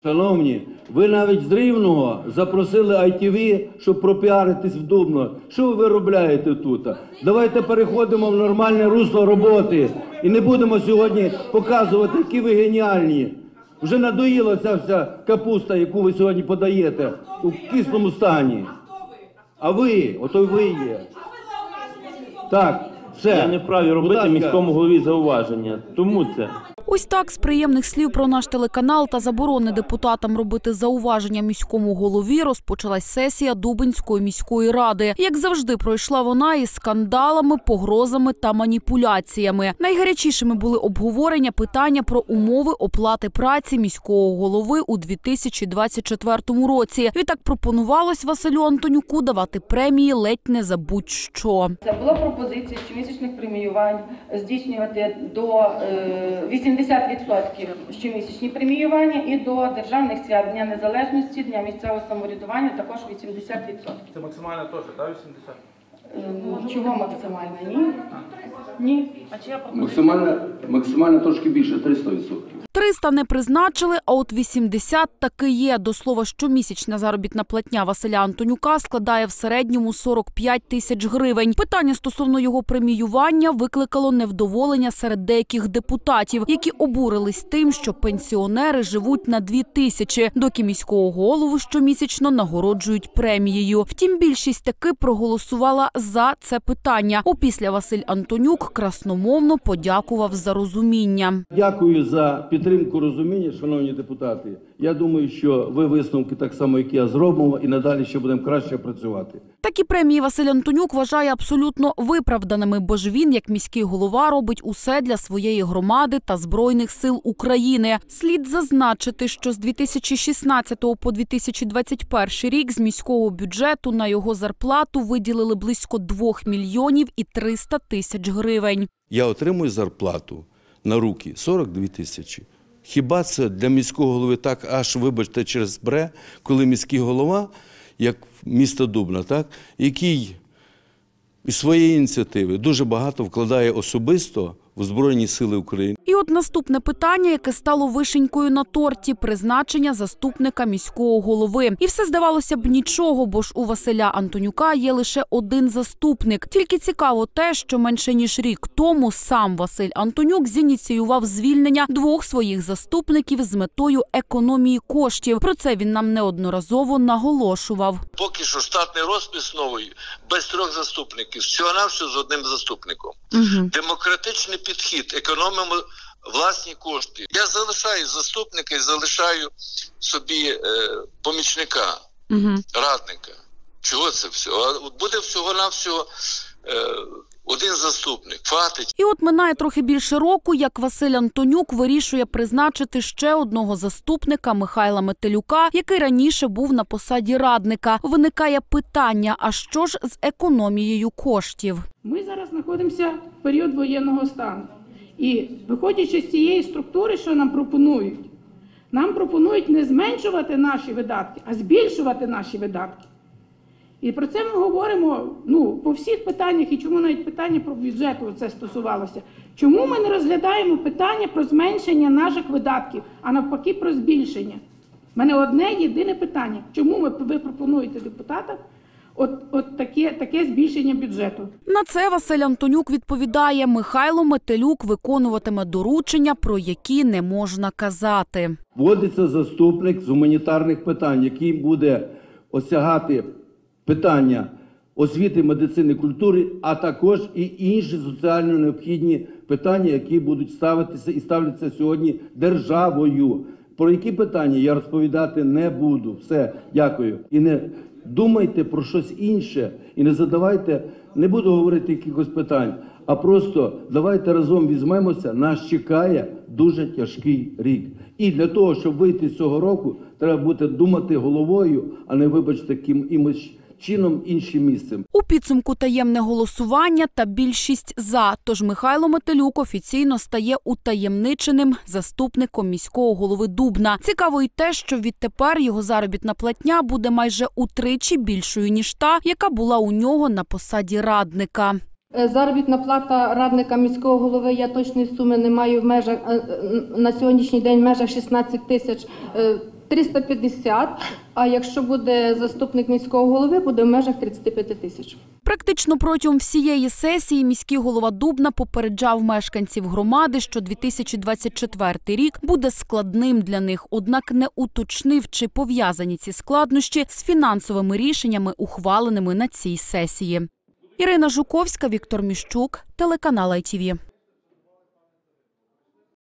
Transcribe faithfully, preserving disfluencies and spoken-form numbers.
Шановні, ви навіть з Рівного запросили ай ті ві, щоб пропіаритись в Дубно. Що ви виробляєте тут? Давайте переходимо в нормальне русло роботи і не будемо сьогодні показувати, які ви геніальні. Вже надоїла ця вся капуста, яку ви сьогодні подаєте у кислому стані. А ви, ото ви є. Так, все. Я не вправі робити міському голові зауваження. Тому це. Ось так з приємних слів про наш телеканал та заборони депутатам робити зауваження міському голові розпочалась сесія Дубенської міської ради. Як завжди, пройшла вона із скандалами, погрозами та маніпуляціями. Найгарячішими були обговорення питання про умови оплати праці міського голови у дві тисячі двадцять четвертому році. Відтак пропонувалось Василю Антонюку давати премії ледь не за будь-що. Це була пропозиція щомісячних преміювань здійснювати до вісімдесят відсотків щомісячні преміювання і до державних свят Дня Незалежності, Дня місцевого самоврядування також вісімдесят відсотків. Це максимально теж, так, вісімдесят? Чого максимально? Ні. Ні. А чия Максимально, максимально трошки більше, триста відсотків. триста не призначили, а от вісімдесят таки є. До слова, щомісячна заробітна платня Василя Антонюка складає в середньому сорок п'ять тисяч гривень. Питання стосовно його преміювання викликало невдоволення серед деяких депутатів, які обурились тим, що пенсіонери живуть на дві тисячі, доки міського голову щомісячно нагороджують премією. Втім, більшість таки проголосувала за це питання. Опісля Василь Антонюк красномовно подякував за розуміння. Дякую за підтримку, розуміння, шановні депутати. Я думаю, що ви висновки так само, як я, зробимо і надалі ще будемо краще працювати. Такі премії Василь Антонюк вважає абсолютно виправданими, бо ж він, як міський голова, робить усе для своєї громади та Збройних сил України. Слід зазначити, що з дві тисячі шістнадцятого по дві тисячі двадцять перший рік з міського бюджету на його зарплату виділили близько двох мільйонів і триста тисяч гривень. Я отримую зарплату на руки сорок дві тисячі. Хіба це для міського голови так, аж, вибачте, через бре, коли міський голова, як місто Дубна, так, який із своєї ініціативи дуже багато вкладає особисто в Збройні сили України. І от наступне питання, яке стало вишенькою на торті – призначення заступника міського голови. І все здавалося б нічого, бо ж у Василя Антонюка є лише один заступник. Тільки цікаво те, що менше ніж рік тому сам Василь Антонюк зініціював звільнення двох своїх заступників з метою економії коштів. Про це він нам неодноразово наголошував. Поки що штатний розпис новий, без трьох заступників, всього-навсього з одним заступником. Угу. Демократичний підхід, економимо власні кошти. Я залишаю заступника і залишаю собі е, помічника, угу. радника. Чого це все? Буде всього-навсього е, один заступник. Хватить. І от минає трохи більше року, як Василь Антонюк вирішує призначити ще одного заступника Михайла Метелюка, який раніше був на посаді радника. Виникає питання, а що ж з економією коштів? Ми зараз знаходимося в період воєнного стану. І виходячи з цієї структури, що нам пропонують, нам пропонують не зменшувати наші видатки, а збільшувати наші видатки. І про це ми говоримо ну, по всіх питаннях, і чому навіть питання про бюджет це стосувалося. Чому ми не розглядаємо питання про зменшення наших видатків, а навпаки про збільшення? У мене одне єдине питання. Чому ви, ви пропонуєте депутатам от, от таке, таке збільшення бюджету? На це Василь Антонюк відповідає: Михайло Метелюк виконуватиме доручення, про які не можна казати. Вводиться заступник з гуманітарних питань, який буде осягати питання освіти, медицини, культури, а також і інші соціально необхідні питання, які будуть ставитися і ставляться сьогодні державою. Про які питання я розповідати не буду. Все, дякую. І не думайте про щось інше, і не задавайте, не буду говорити якихось питань, а просто давайте разом візьмемося, нас чекає дуже тяжкий рік. І для того, щоб вийти з цього року, треба бути думати головою, а не, вибачте, кимось чином іншим місцем. У підсумку таємне голосування та більшість за. Тож Михайло Метелюк офіційно стає утаємниченим заступником міського голови Дубна. Цікаво й те, що відтепер його заробітна платня буде майже утричі більшою, ніж та, яка була у нього на посаді радника. Заробітна плата радника міського голови, я точної суми не маю в межах, на сьогоднішній день в межах шістнадцять тисяч триста п'ятдесят, а якщо буде заступник міського голови, буде в межах тридцяти п'яти тисяч. Практично протягом всієї сесії міський голова Дубна попереджав мешканців громади, що дві тисячі двадцять четвертий рік буде складним для них, однак не уточнив, чи пов'язані ці складнощі з фінансовими рішеннями, ухваленими на цій сесії. Ірина Жуковська, Віктор Міщук, телеканал ай ті ві.